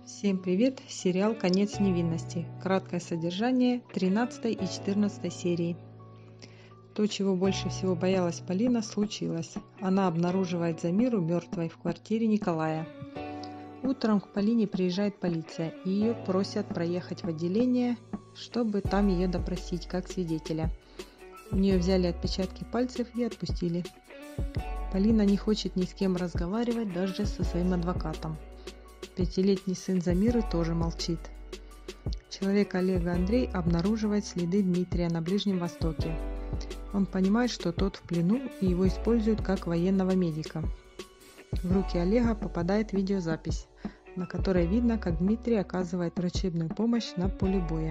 Всем привет! Сериал «Конец невинности». Краткое содержание 13 и 14 серии. То, чего больше всего боялась Полина, случилось. Она обнаруживает Замиру мертвой в квартире Николая. Утром к Полине приезжает полиция, и ее просят проехать в отделение, чтобы там ее допросить как свидетеля. У нее взяли отпечатки пальцев и отпустили. Полина не хочет ни с кем разговаривать, даже со своим адвокатом. Пятилетний сын Замиры тоже молчит. Человек Олега Андрей обнаруживает следы Дмитрия на Ближнем Востоке. Он понимает, что тот в плену, и его используют как военного медика. В руки Олега попадает видеозапись, на которой видно, как Дмитрий оказывает врачебную помощь на поле боя.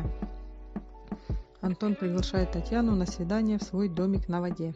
Антон приглашает Татьяну на свидание в свой домик на воде.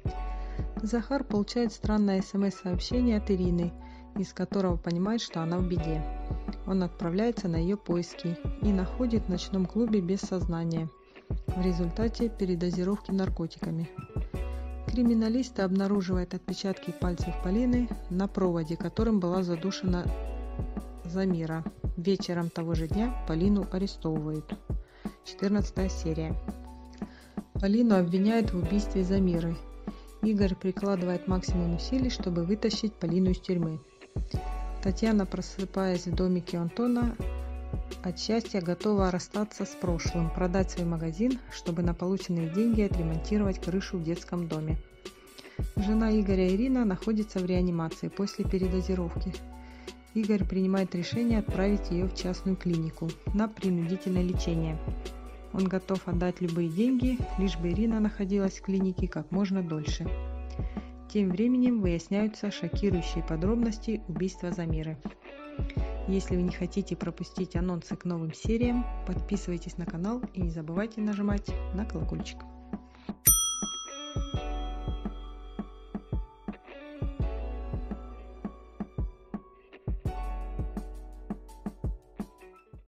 Захар получает странное СМС-сообщение от Ирины, из которого понимает, что она в беде. Он отправляется на ее поиски и находит в ночном клубе без сознания в результате передозировки наркотиками. Криминалисты обнаруживают отпечатки пальцев Полины на проводе, которым была задушена Замира. Вечером того же дня Полину арестовывают. 14 серия. Полину обвиняют в убийстве Замиры. Игорь прикладывает максимум усилий, чтобы вытащить Полину из тюрьмы. Татьяна, просыпаясь в домике Антона, от счастья готова расстаться с прошлым, продать свой магазин, чтобы на полученные деньги отремонтировать крышу в детском доме. Жена Игоря Ирина находится в реанимации после передозировки. Игорь принимает решение отправить ее в частную клинику на принудительное лечение. Он готов отдать любые деньги, лишь бы Ирина находилась в клинике как можно дольше. Тем временем выясняются шокирующие подробности убийства Замиры. Если вы не хотите пропустить анонсы к новым сериям, подписывайтесь на канал и не забывайте нажимать на колокольчик.